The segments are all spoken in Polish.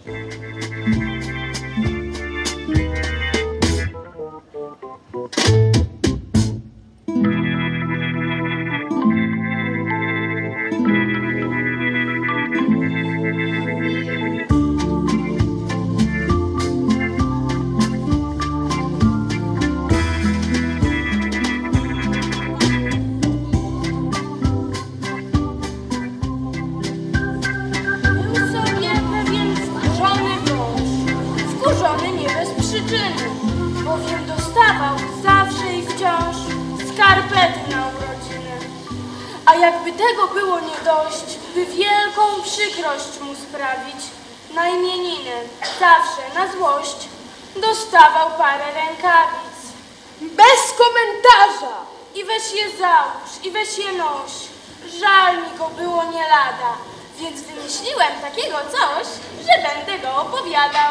Bowiem dostawał zawsze i wciąż skarpety na urodziny. A jakby tego było nie dość, by wielką przykrość mu sprawić, na imieniny zawsze na złość dostawał parę rękawic. Bez komentarza! I weź je załóż, i weź je noś. Żal mi go było nie lada, więc wymyśliłem takiego coś, że będę go opowiadał.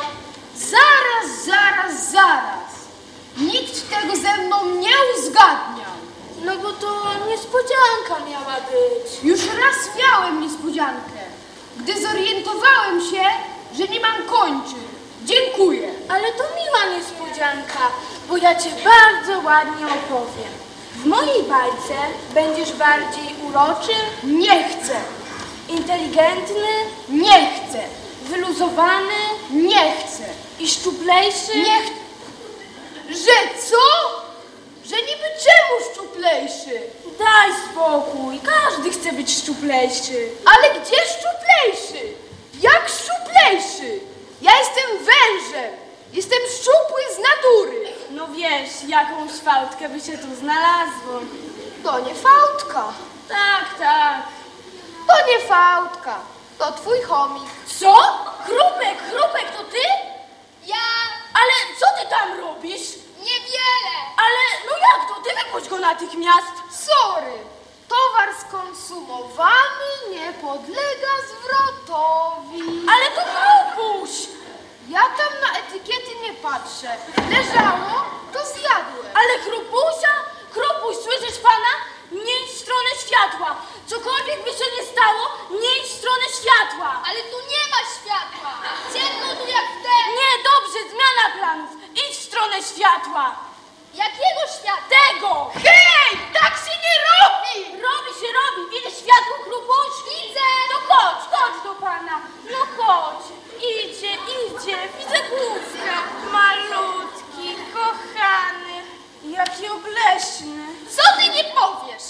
Zaraz! Nikt tego ze mną nie uzgadniał. No bo to niespodzianka miała być. Już raz miałem niespodziankę, gdy zorientowałem się, że nie mam kończyn. Dziękuję. Ale to miła niespodzianka, bo ja cię bardzo ładnie opowiem. W mojej bajce będziesz bardziej uroczy, Nie chcę. inteligentny, Nie chcę. wyluzowany Nie chcę. i szczuplejszy. Nie chcę. Że co? Że niby czemu szczuplejszy? Daj spokój, każdy chce być szczuplejszy. Ale gdzie szczuplejszy? Jak szczuplejszy? Ja jestem wężem. Jestem szczupły z natury. No wiesz, jakąś fałdkę by się tu znalazło. To nie fałdka. Tak. To nie fałdka. To twój chomik. Co? Chrupek, to ty? Ja Ale co ty tam robisz? niewiele. Ale no jak to? Ty wypuść go natychmiast. Sorry. Towar skonsumowany nie podlega zwrotowi. Ale to chrupuś. Ja tam na etykiety nie patrzę. Leżało, to zjadłem. Ale Chrupuś, słyszysz pana? Nie idź w stronę światła. Cokolwiek by się nie stało, nie idź w stronę światła. Ale tu nie ma światła. Ciemno tu jak w te. Nie, dobrze, zmiana planów. Idź w stronę światła. Jakiego światła? Tego! Hej, tak się nie robi! Robi. Widzisz światło, Chrupuś? Widzę. No chodź do pana. No chodź. Idzie. Widzę główkę. Malutki, kochany. Jaki obleśny. Co ty nie powiesz?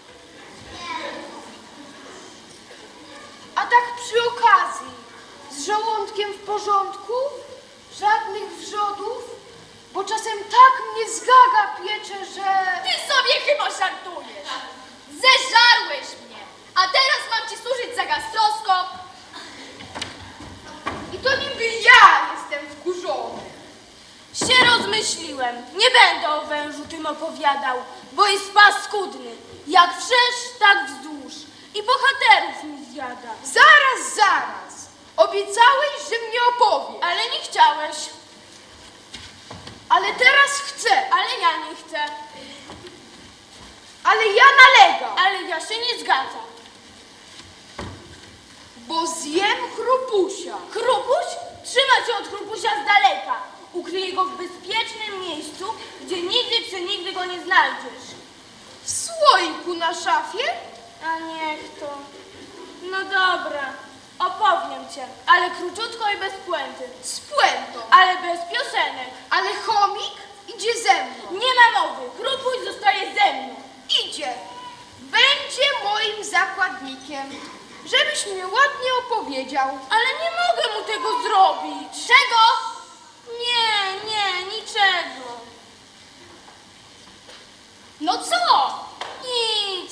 A tak przy okazji, z żołądkiem w porządku? Żadnych wrzodów? Bo czasem tak mnie zgaga piecze, że... Ty sobie chyba żartujesz. Zeżarłeś mnie. A teraz mam ci służyć za gastroskop. I to niby ja jestem wkurzony. Się rozmyśliłem. Nie będę o wężu tym opowiadał, bo jest paskudny. Jak wszerz, tak wzdłuż. I bohaterów mi zjada. Zaraz. Obiecałeś, że mnie opowiesz. Ale nie chciałeś. Ale teraz chcę. Ale ja nie chcę. Ale ja nalegam. Ale ja się nie zgadzam. Bo zjem chrupusia. Chrupuś? Trzyma się od Chrupusia z daleka. Ukryje go w bezpiecznym miejscu, gdzie nigdy go nie znajdziesz. W słoiku na szafie? A niech to. No dobra, opowiem cię, ale króciutko i bez puenty. Z puentą. Ale bez piosenek. Ale chomik idzie ze mną. Nie ma mowy, Chrupuś zostaje ze mną. Idzie. Będzie moim zakładnikiem. Żebyś mnie ładnie opowiedział. Ale nie mogę mu tego zrobić. Czego? Nie, niczego. No co? Nic.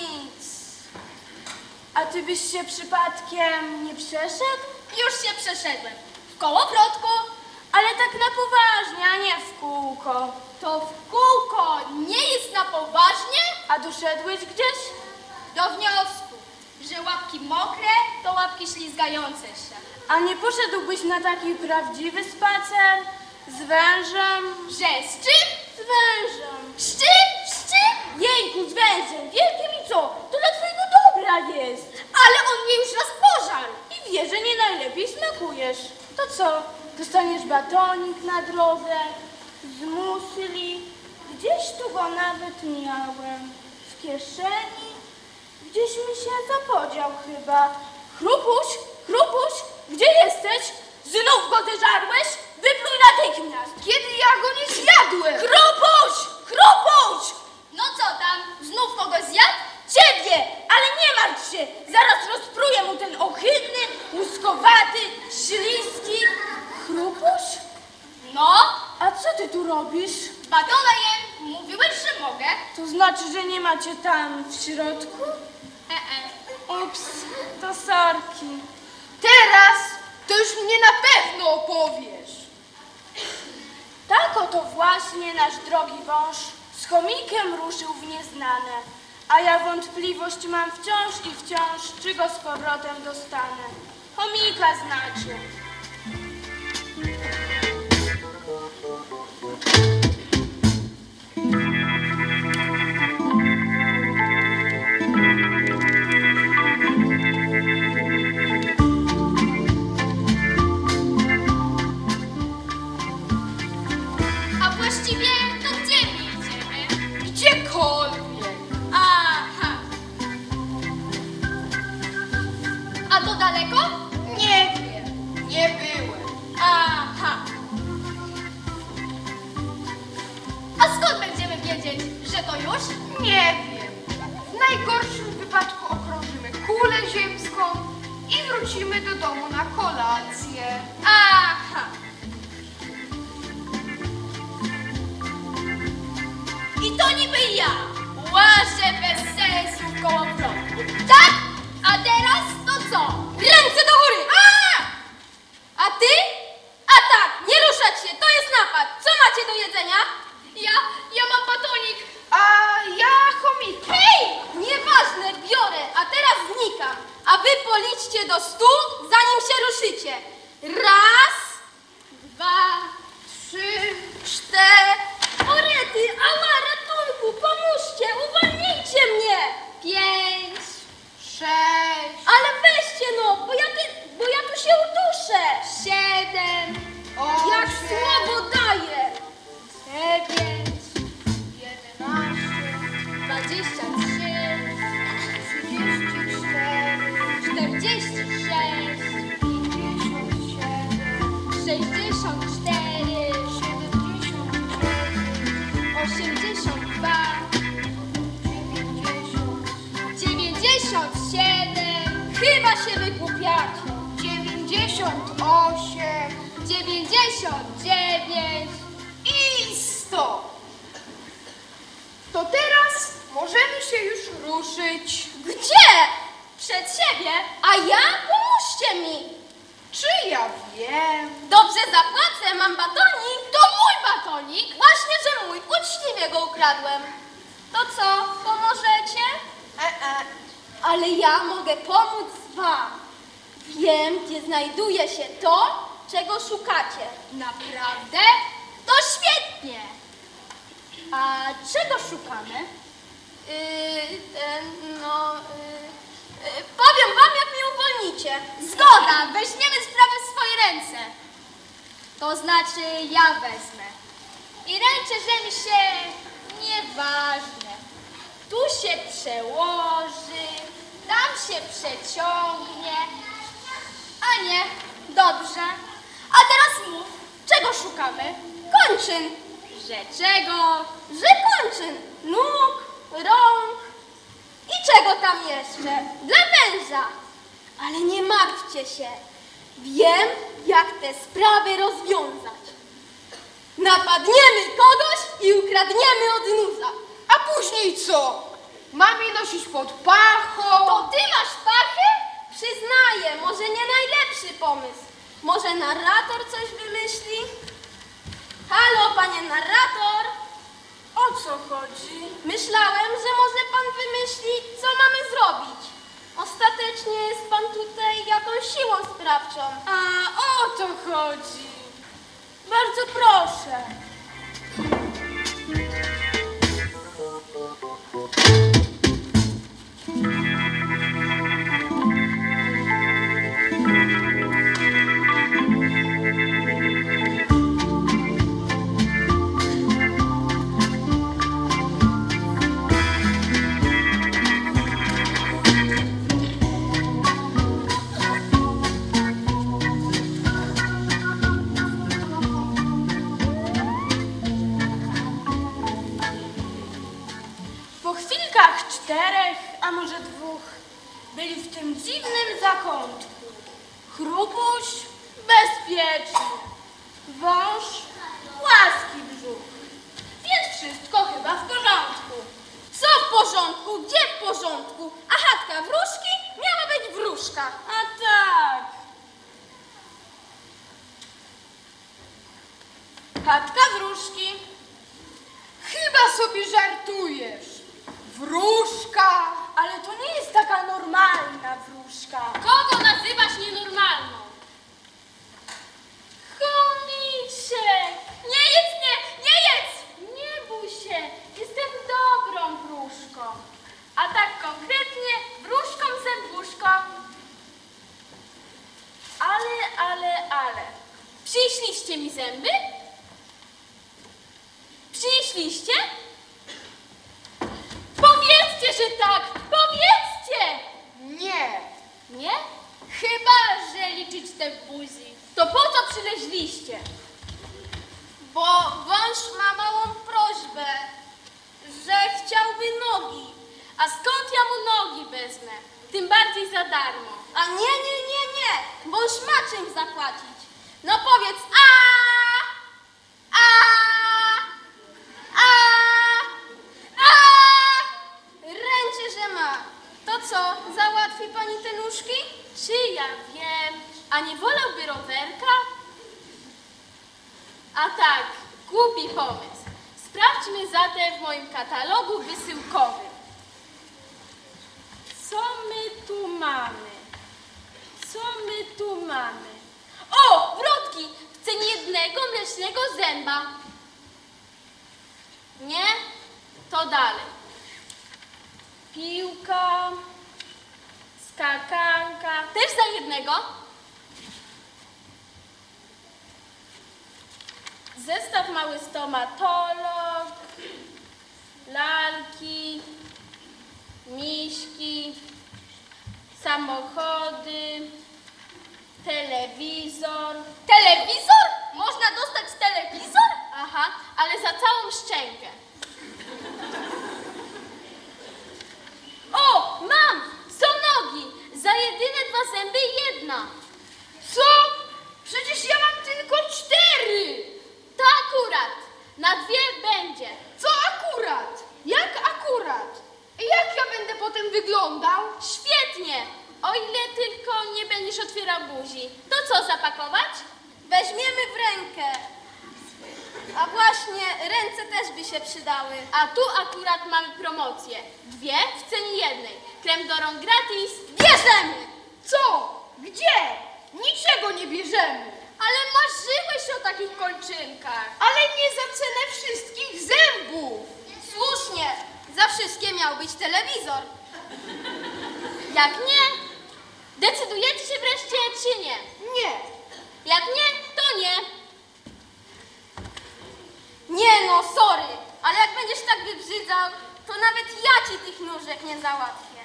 A ty byś się przypadkiem nie przeszedł? Już się przeszedłem. W kołowrotku. Ale tak na poważnie, a nie w kółko. To w kółko nie jest na poważnie? A doszedłeś gdzieś? Do wniosku, że łapki mokre to łapki ślizgające się. A nie poszedłbyś na taki prawdziwy spacer? Z wężem? Że z czym? Z wężem. Z czym? Jejku, z wężem. Wielkim i co? To dla twojego dobra jest. Ale on mnie już raz pożarł. I wie, że nie najlepiej smakuje. powiesz. To co? Dostaniesz batonik na drogę z musli. Gdzieś tu go nawet miałem. W kieszeni. Gdzieś mi się zapodział chyba. Chrupuś, Chrupuś, gdzie jesteś? Znów go zeżarłeś? Wypluj natychmiast. Kiedy ja go nie zjadłem? Chrupuś, Chrupuś! No co tam? Znów kogoś zjadł? Ciebie, ale nie martw się. Zaraz rozpruję mu ten ohydny, łuskowaty, śliski. Chrupuś? No, A co ty tu robisz? batona jem. Mówiłeś, że mogę. To znaczy, że nie macie tam w środku? Ups, to sorki. Teraz to już mnie na pewno opowiesz. Tak oto właśnie nasz drogi wąż z chomikiem ruszył w nieznane, a ja wątpliwość mam wciąż i wciąż, czy go z powrotem dostanę. Chomika znaczy. A właściwie to gdzie my idziemy? Gdziekolwiek. Aha. A to daleko? Nie wiem, nie byłem. Aha. A skąd będziemy wiedzieć, że to już? Nie wiem. W najgorszym wypadku okrążymy kulę ziemską i wrócimy do domu na kolację. Aha. I to niby ja łażę bez sensu w kołowrotu. Tak? A teraz to co? Ręce do góry! A ty? A tak, nie ruszać się, to jest napad. Co macie do jedzenia? Ja mam batonik. A ja chomika. Hej! Nieważne, biorę, a teraz znikam. A wy policzcie do 100, zanim się ruszycie. 1, 2, 3, 4. O rety, ała, ratunku, pomóżcie, uwolnijcie mnie. 5. 6. Ale weźcie no, bo ja tu się uduszę. 7. Jak słowo daję. 9. 11. 23. 46. 64. 82. 97. Chyba się wygłupiacie. 98 99. i 100. To teraz możemy się już ruszyć. Gdzie? Przed siebie? A ja? Pomóżcie mi. Czy ja wiem? Dobrze zapłacę, mam batonik. To mój batonik. Właśnie, że mój. Uczciwie go ukradłem. To co, pomożecie? Ale ja mogę pomóc wam. Wiem, gdzie znajduje się to, czego szukacie. Naprawdę? To świetnie. A czego szukamy? Powiem wam, jak mnie uwolnicie. Zgoda, weźmiemy sprawę w swoje ręce. To znaczy, ja wezmę. I ręczę, że mi się nieważne. Tu się przełoży, tam się przeciągnie. A nie, dobrze. A teraz mów, czego szukamy? Kończyn. Że czego? Że kończyn. Nóg, rąk. I czego tam jeszcze? Dla węża. Ale nie martwcie się. Wiem, jak te sprawy rozwiązać. Napadniemy kogoś i ukradniemy od nuza. A później co? Mam je nosić pod pachą? To ty masz pachę? Przyznaję, może nie najlepszy pomysł. Może narrator coś wymyśli? Halo, panie narrator. O co chodzi? Myślałem, że może pan wymyśli, co mamy zrobić. Ostatecznie jest pan tutaj jakąś siłą sprawczą. A o to chodzi. Bardzo proszę. 4, a może 2 byli w tym dziwnym zakątku. Chrupuś bezpieczny, wąż płaski brzuch, więc wszystko chyba w porządku. Co w porządku? Gdzie w porządku? A chatka wróżki miała być wróżka. A tak. Chatka wróżki. Chyba sobie żartujesz. Wróżka! Ale to nie jest taka normalna wróżka. Kogo nazywasz nienormalną? Chomiczek! Nie jedz mnie! Nie jedz! Nie bój się, jestem dobrą wróżką. A tak konkretnie wróżką zębuszką. Ale. Przynieśliście mi zęby? Przynieśliście? Powiedzcie, że tak! Powiedzcie! Nie. Nie? Chyba, że liczyć te buzi. To po co przyleźliście? Bo wąż ma małą prośbę, że chciałby nogi. A skąd ja mu nogi wezmę? Tym bardziej za darmo. A nie. Wąż ma czym zapłacić. No powiedz Ręcie, że ma. To co, załatwi pani te nóżki? Czy ja wiem? A nie wolałby rowerka? A tak, głupi pomysł. Sprawdźmy zatem w moim katalogu wysyłkowym. Co my tu mamy? O, wrotki! Chcę niejednego mlecznego zęba. Nie? To dalej. Piłka, skakanka. Też za jednego? Zestaw mały stomatolog, lalki, miśki, samochody, telewizor. Telewizor? Można dostać telewizor? Aha, ale za całą szczękę. O, mam! Są nogi! Za jedyne 2 zęby 1. Co? Przecież ja mam tylko 4. To akurat. Na 2 będzie. Co akurat? Jak akurat? I jak ja będę potem wyglądał? Świetnie! O ile tylko nie będziesz otwierał buzi. To co, zapakować? Weźmiemy w rękę. A właśnie, ręce też by się przydały. A tu akurat mamy promocję. 2 w cenie 1. Krem do rąk gratis. Bierzemy! Co? Gdzie? Niczego nie bierzemy. Ale marzyłeś o takich kolczynkach. Ale nie za cenę wszystkich zębów. Słusznie, za wszystkie miał być telewizor. Jak nie? Decydujecie się wreszcie, czy nie? Nie. Jak nie, to nie. Nie no, sorry, ale jak będziesz tak wybrzydzał, to nawet ja ci tych nóżek nie załatwię.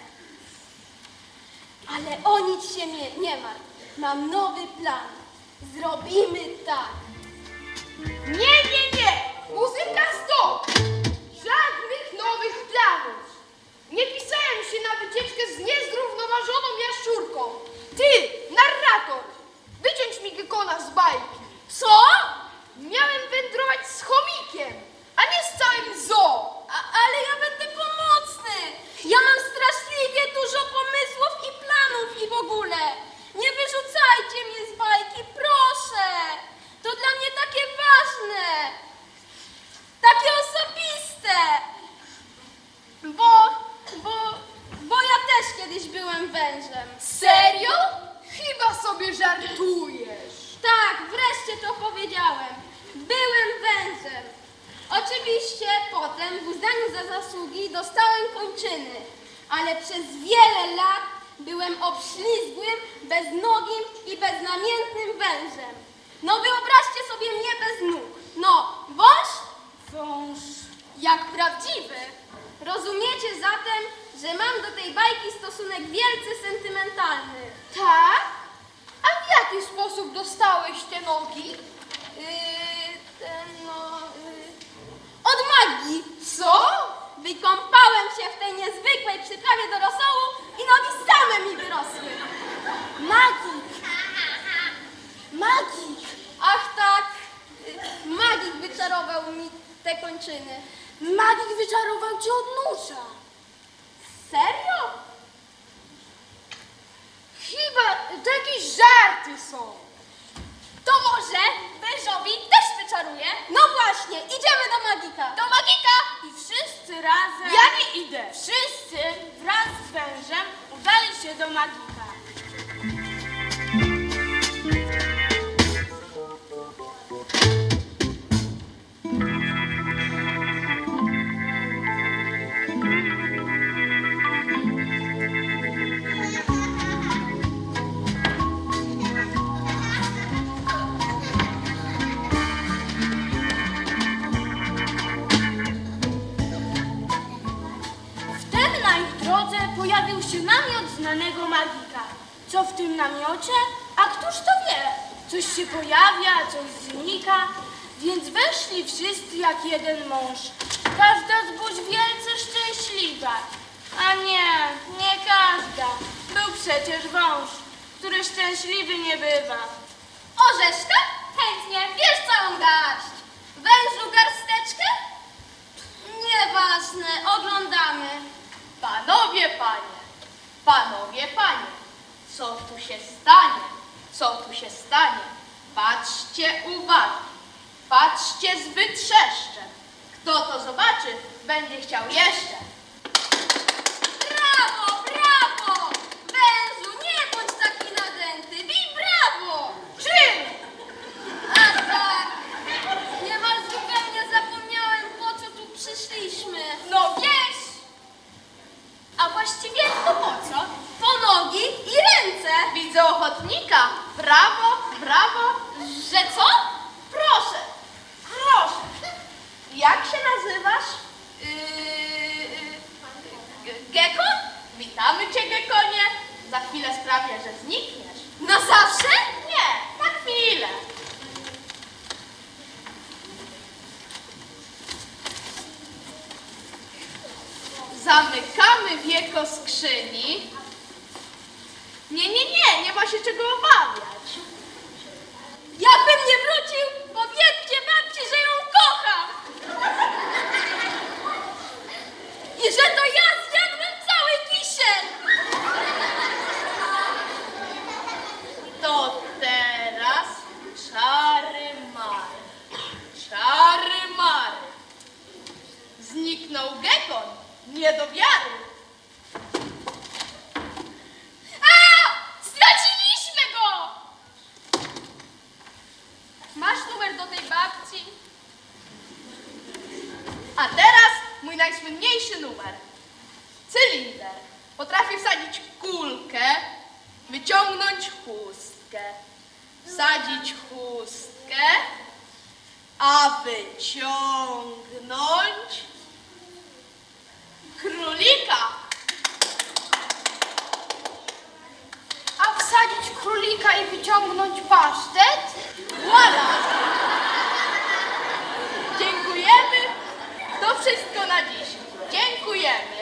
Ale o nic się nie martw. Mam nowy plan. Zrobimy tak. Nie. Muzyka stop. Żadnych nowych planów. Nie pisałem się na wycieczkę z niezrównoważoną jaszczurką. Ty, narrator, wyciąć mi Gekona z bajki. Co? Miałem wędrować z chomikiem, a nie z całym zoo. Ale ja będę pomocny. Ja mam straszliwie dużo pomysłów i planów i w ogóle. Nie wyrzucajcie mnie z bajki, proszę. To dla mnie takie ważne. Takie osobiste. Bo ja też kiedyś byłem wężem. Serio? Chyba sobie żartujesz. Tak, wreszcie to powiedziałem. Byłem wężem. Oczywiście potem w uznaniu za zasługi dostałem kończyny, ale przez wiele lat byłem obślizgłym, beznogim i beznamiętnym wężem. No wyobraźcie sobie mnie bez nóg. No, wąż jak prawdziwy. Rozumiecie zatem, że mam do tej bajki stosunek wielce sentymentalny. Tak? A w jaki sposób dostałeś te nogi? Od magii. Co? Wykąpałem się w tej niezwykłej przyprawie do rosołu i nogi same mi wyrosły. Magik! Magik! Ach tak, magik wyczarował mi te kończyny. Magik wyczarował cię od nóża. Serio? Chyba to jakieś żarty są. To może wężowi też wyczaruje? No właśnie, idziemy do magika. Do magika! I wszyscy razem... Ja nie idę. Wszyscy wraz z wężem udali się do magika. Wtedy na ich drodze pojawił się namiot znanego magika. Co w tym namiocie? A któż to wie? Coś się pojawia, coś znika. Więc weszli wszyscy jak jeden mąż. Każda z burz wielce szczęśliwa. A nie każda. Był przecież wąż, który szczęśliwy nie bywa. Orzeszka? Chętnie, bierz całą garść. Wężu garsteczkę? Nieważne, oglądamy. Panowie panie, co tu się stanie? Co tu się stanie? Patrzcie uważnie, patrzcie z wytrzeszczem. Kto to zobaczy, będzie chciał jeszcze. Brawo, brawo! Wężu, nie bądź taki nadęty, bij brawo! Czym? A tak, niemal zupełnie zapomniałem, po co tu przyszliśmy. No Wiesz! A właściwie to po co? Po nogi i ręce. Widzę ochotnika. Brawo, brawo. Że co? Proszę, proszę. Jak się nazywasz? Gekon? Witamy cię, Gekonie. Za chwilę sprawię, że znikniesz. Na zawsze? Nie, na chwilę. Zamykamy wieko skrzyni. Nie ma się czego obawiać. Jakbym nie wrócił, powiedzcie babci, że ją kocham. I że to ja zjadłem cały kisiel. To teraz czary mary. Czary mary. Zniknął Gekon. Nie do wiary. A! Straciliśmy go! Masz numer do tej babci? A teraz mój najsłynniejszy numer. Cylinder. Potrafię wsadzić kulkę, wyciągnąć chustkę, wsadzić chustkę, a wyciągnąć królika. A wsadzić królika i wyciągnąć pasztet? Voilà! Dziękujemy. To wszystko na dziś. Dziękujemy.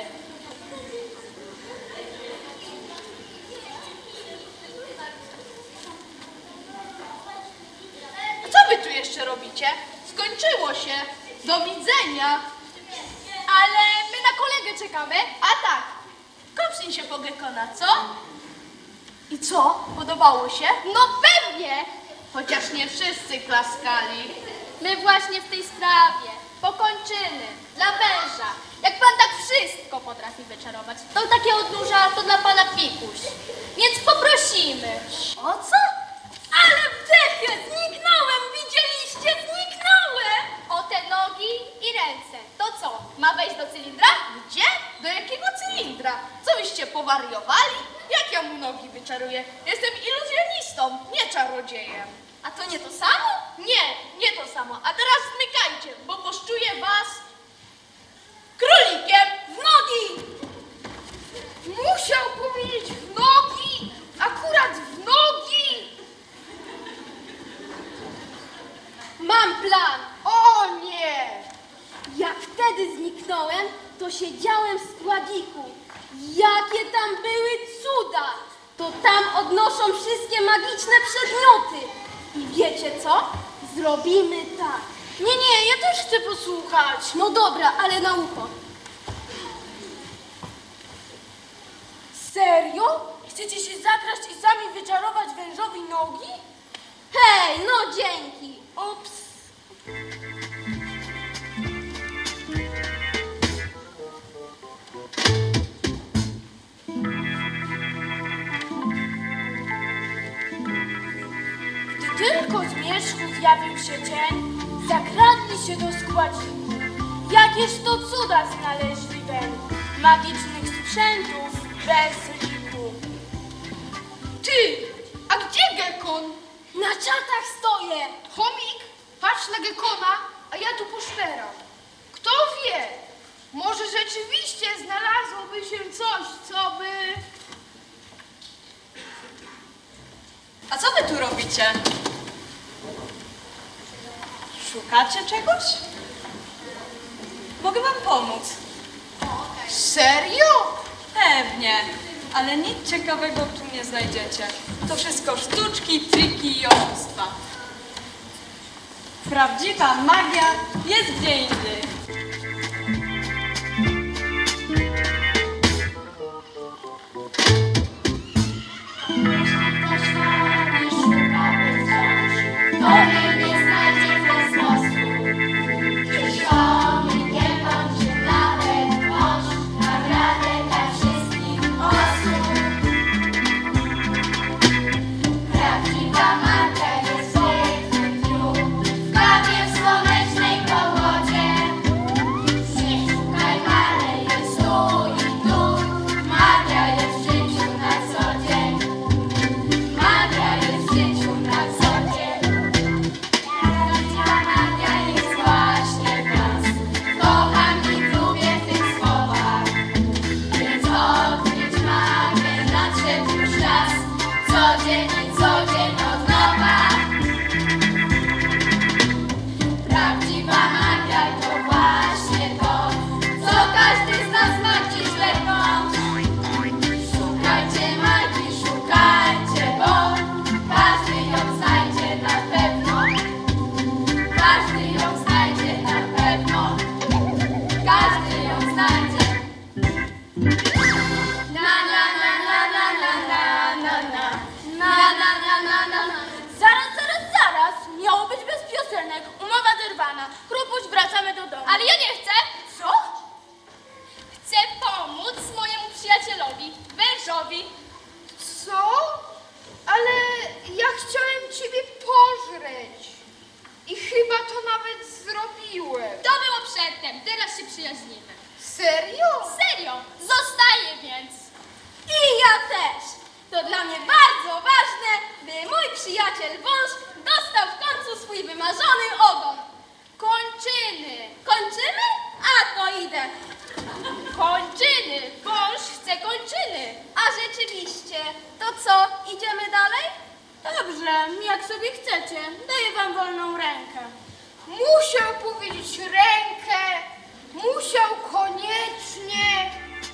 Co wy tu jeszcze robicie? Skończyło się. Do widzenia. Ale my na kolegę czekamy. A tak, kopnij się po Gekona, co? I co? Podobało się? No pewnie. Chociaż nie wszyscy klaskali. My właśnie w tej sprawie. Po kończyny. Dla węża. Jak pan tak wszystko potrafi wyczarować, to takie odnóża to dla pana pikuś. Więc poprosimy. O co? Ale wdechę! Zniknąłem! Widzieliście? Zniknąłem! O te nogi i ręce. To co? Ma wejść do cylindra? Gdzie? Do jakiego cylindra? Co wyście powariowali? Jak ja mu nogi wyczaruję? Jestem iluzjonistą, nie czarodziejem. A to nie to samo? Nie to samo. A teraz zmykajcie, bo poszczuję was królikiem w nogi! Musiał powiedzieć w nogi! Akurat w nogi! Mam plan. O nie! Jak wtedy zniknąłem, to siedziałem w składziku. Jakie tam były cuda! To tam odnoszą wszystkie magiczne przedmioty. I wiecie co? Zrobimy tak. Nie, ja też chcę posłuchać. No dobra, ale na ucho. Serio? Chcecie się zakraść i sami wyczarować wężowi nogi? Hej, no dzięki. Ups. Gdy tylko z wierzchu zjawił się cień, zakradli się do składziku. Jakież to cuda znaleźli weń, magicznych sprzętów bez liku. Ty, a gdzie Gekon? Na czatach stoję! Chomik, patrz na Gekona, a ja tu poszperam. Kto wie, może rzeczywiście znalazłoby się coś, co by... A co wy tu robicie? Szukacie czegoś? Mogę wam pomóc. Serio? Pewnie, ale nic ciekawego tu nie znajdziecie. To wszystko sztuczki, triki i oszustwa. Prawdziwa magia jest gdzie indziej. Jeśli ktoś fali szukamy wciąż, to jej nie znajdzie w ten sposób. Gdzieś nie kończy nawet wąż, naprawdę dla wszystkich osób. Prawdziwa magia jest w pięknym dniu, w kawie w słonecznej pogodzie. Nie szukaj dalej, jest tu i tu, magia jest w życiu na co dzień. Magia jest w życiu na co dzień. Prawdziwa magia jest właśnie w nas. Kocham i lubię w tych słowach. Więc odkryć magię nadszedł już czas. Co dzień i co dzień od nowa. Prawdziwa magia to właśnie to, co każdy z nas ma gdzieś wewnątrz. Szukajcie magii, szukajcie, bo każdy ją znajdzie na pewno. Każdy ją znajdzie na pewno. Każdy ją znajdzie. Na na na na na na na na na. Na na na na na na. Zaraz. Miało być bez piosenek. Umowa zerwana. Chrupuś, wracamy do domu. Ale ja nie chcę. Co? Chcę pomóc mojemu przyjacielowi, wężowi. Co? Ale ja chciałem ciebie pożreć. I chyba to nawet zrobiłem. To było przedtem, teraz się przyjaźnimy. Serio? Serio, zostaję więc. I ja też. To dla mnie bardzo ważne, by mój przyjaciel wąż dostał w końcu swój wymarzony ogon. Kończyny. Kończymy? A to idę. Kończyny. Wąż chce kończyny. A rzeczywiście, to co, idziemy dalej? Dobrze, jak sobie chcecie. Daję wam wolną rękę. Musiał powiedzieć rękę. Musiał koniecznie.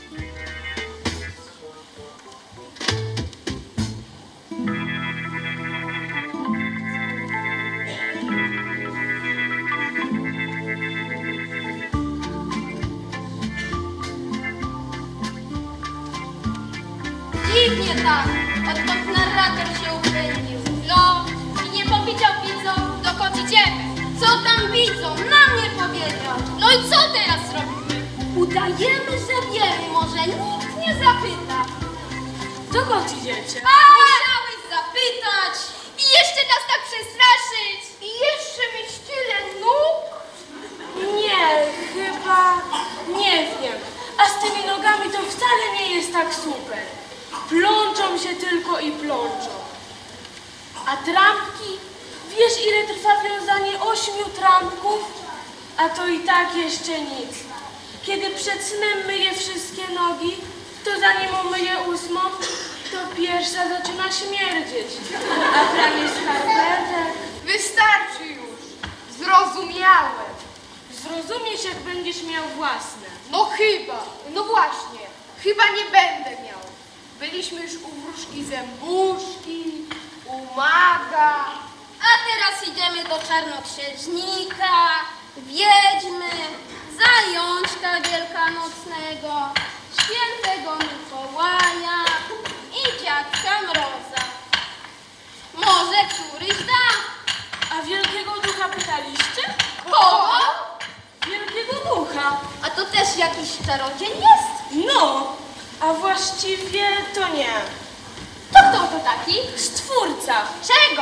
Dziwnie tak, odkąd narrator się upędził. No, i nie powiedział widzom, dokąd idziemy. Co tam widzą? Nam nie powiedział. No i co teraz zrobimy? Udajemy, że wiemy, może nikt nie zapyta. Dokąd idziecie? Musiałeś zapytać i jeszcze nas tak przestraszyć. I jeszcze mieć tyle nóg. Nie, chyba nie wiem. A z tymi nogami to wcale nie jest tak super. Plączą się tylko i plączą. A trampki? Wiesz, ile trwa wiązanie 8 trampków? A to i tak jeszcze nic. Kiedy przed snem myję wszystkie nogi, to zanim umyję 8, to pierwsza zaczyna śmierdzieć. A prawie skarpetek. Wystarczy już. Zrozumiałem. Zrozumiesz, jak będziesz miał własne. No chyba, no właśnie, chyba nie będę miał. Byliśmy już u wróżki Zębuszki, u maga. A teraz idziemy do czarnoksiężnika, wiedźmy, zajączka wielkanocnego, świętego Mikołaja i dziadka Mroza. Może któryś da. A wielkiego ducha pytaliście? Kogo? Wielkiego ducha. A to też jakiś czarodziej jest? No, a właściwie to nie. To kto to taki? Stwórca. Czego?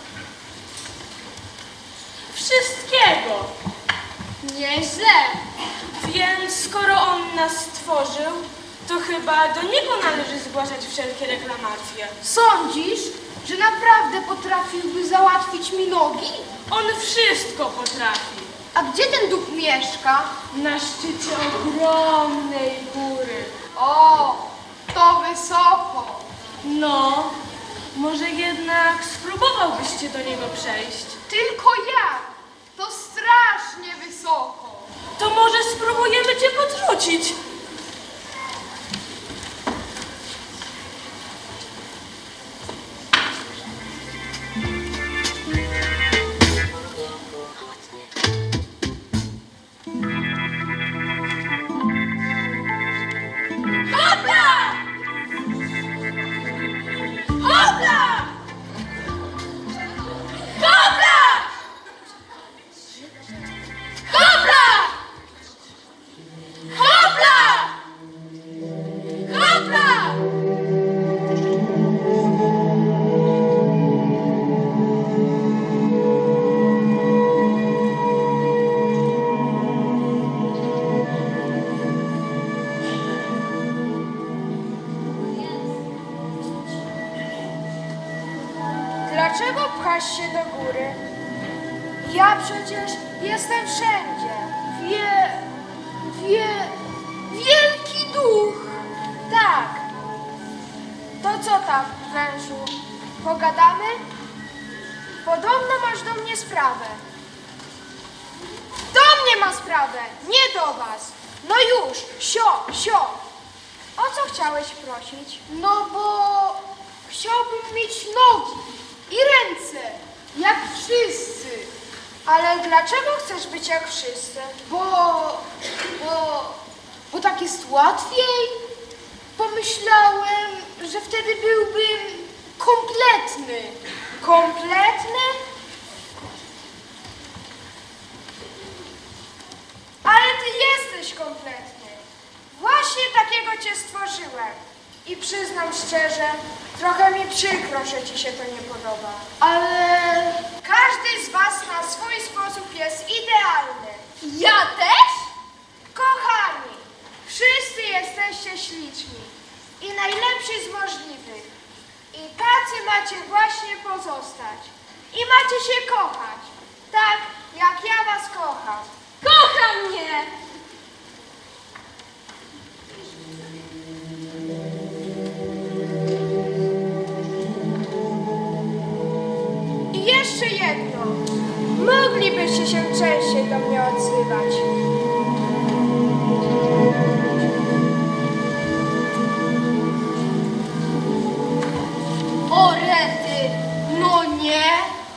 Wszystkiego. Nieźle. Więc skoro on nas stworzył, to chyba do niego należy zgłaszać wszelkie reklamacje. Sądzisz, że naprawdę potrafiłby załatwić mi nogi? On wszystko potrafi. A gdzie ten duch mieszka? Na szczycie ogromnej góry. O, to wysoko. No, może jednak spróbowałbyście do niego przejść. Tylko jak? To strasznie wysoko. To może spróbujemy cię podrzucić. Hopla! Hopla! Hopla! Hopla! Hopla! Hopla! Dlaczego pchasz się do góry? Ja przecież jestem wszędzie. Wielki duch. Tak. To co tam, wężu? Pogadamy? Podobno masz do mnie sprawę. Do mnie ma sprawę, nie do was. No już, sio. O co chciałeś prosić? No bo chciałbym mieć nogi i ręce, jak wszyscy. Ale dlaczego chcesz być jak wszyscy? Bo tak jest łatwiej. Pomyślałem, że wtedy byłbym kompletny. Kompletny? Ale ty jesteś kompletny. Właśnie takiego cię stworzyłem. I przyznam szczerze, trochę mi przykro, że ci się to nie podoba. Ale każdy z was na swój sposób jest idealny. Ja też? Kochani, wszyscy jesteście śliczni i najlepsi z możliwych. I tacy macie właśnie pozostać. I macie się kochać, tak jak ja was kocham. Kocha mnie! I jeszcze jedno. Moglibyście się częściej do mnie odzywać. O rety, No nie.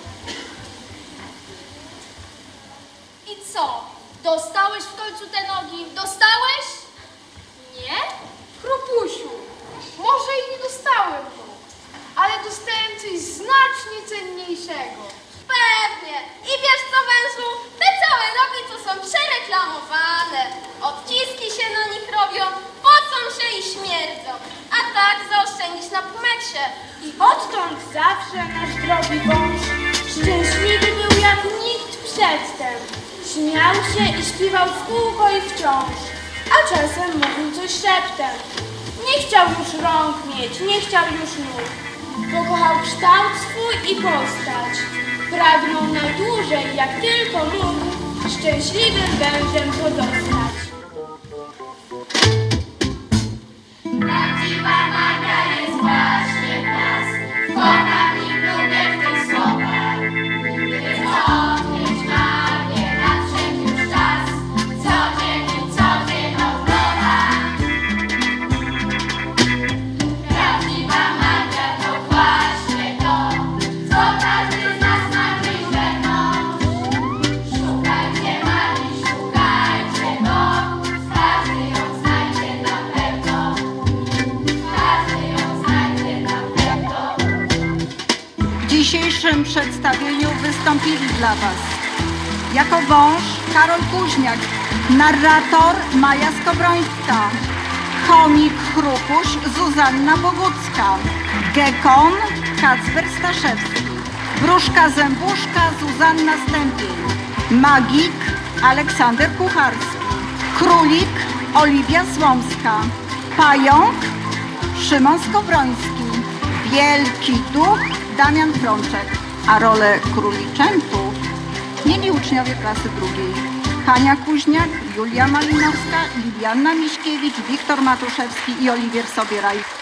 i co? Dostałeś w końcu te nogi? Dostałeś? Nie? Chrupusiu, może i nie dostałem go, ale dostałem coś znacznie cenniejszego. Pewnie. I wiesz co, wężu? Te całe nogi, co są przereklamowane. Odciski się na nich robią, pocą się i śmierdzą. A tak zaoszczędzisz na pumeksie. I odtąd zawsze nasz drogi wąż szczęśliwy był jak nikt przedtem. Śmiał się i śpiewał w kółko i wciąż, a czasem mówił coś szeptem. Nie chciał już rąk mieć, nie chciał już nóg. Pokochał kształt swój i postać. Pragnął najdłużej, jak tylko mógł, szczęśliwym wężem pozostać. Prawdziwa magia jest właśnie w nas. Kocham i lubię w tych słowach. Gdy odkryć magię, nadszedł już czas. Co dzień wystąpili dla Was. Jako wąż Karol Kuźniak, narrator Maja Skowrońska, chomik Chrupuś Zuzanna Bogucka, gekon Kacper Staszewski, wróżka Zębuszka Zuzanna Stępień, magik Aleksander Kucharski, królik Oliwia Słomska, pająk Szymon Skowroński, wielki duch Damian Frączek, a rolę króliczętów mieli uczniowie klasy drugiej: Hania Kuźniak, Julia Malinowska, Lilianna Miśkiewicz, Wiktor Matuszewski i Oliwier Sobieraj.